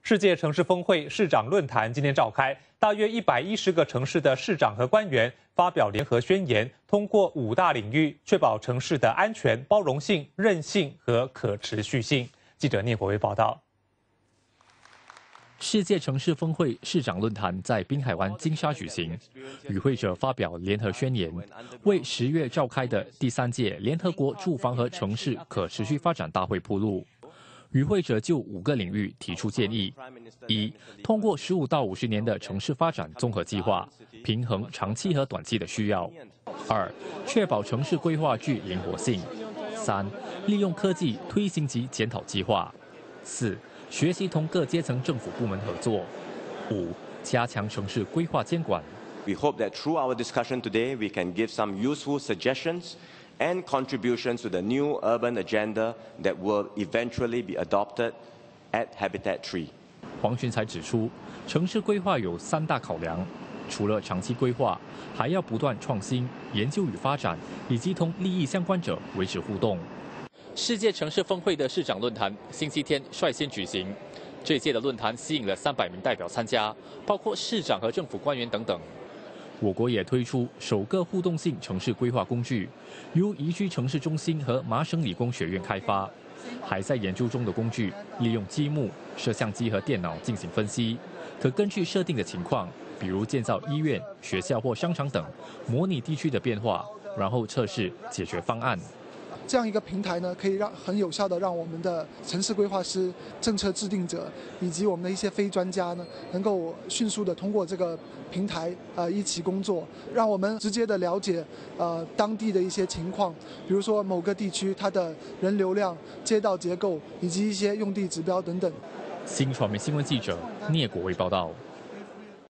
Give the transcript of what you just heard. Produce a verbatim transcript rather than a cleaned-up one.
世界城市峰会市长论坛今天召开，大约一百一十个城市的市长和官员发表联合宣言，通过五大领域确保城市的安全、包容性、韧性和可持续性。记者聂国威报道。 世界城市峰会市长论坛在滨海湾金沙举行，与会者发表联合宣言，为十月召开的第三届联合国住房和城市可持续发展大会铺路。与会者就五个领域提出建议：一、通过十五到五十年的城市发展综合计划，平衡长期和短期的需要；二、确保城市规划具灵活性；三、利用科技推行及检讨计划；四、学习同各阶层政府部门合作；五、加强城市规划监管。 We hope that through our discussion today, we can give some useful suggestions and contributions to the new urban agenda that will eventually be adopted at Habitat Tree. 黄群才指出，城市规划有三大考量，除了长期规划，还要不断创新、研究与发展，以及同利益相关者维持互动。世界城市峰会的市长论坛星期天率先举行，这届的论坛吸引了三百名代表参加，包括市长和政府官员等等。我国也推出首个互动性城市规划工具，由宜居城市中心和麻省理工学院开发。还在研究中的工具，利用积木、摄像机和电脑进行分析，可根据设定的情况，比如建造医院、学校或商场等，模拟地区的变化，然后测试解决方案。 这样一个平台呢，可以让很有效的让我们的城市规划师、政策制定者以及我们的一些非专家呢，能够迅速的通过这个平台呃一起工作，让我们直接的了解呃当地的一些情况，比如说某个地区它的人流量、街道结构以及一些用地指标等等。 新传媒新闻记者聂国威报道。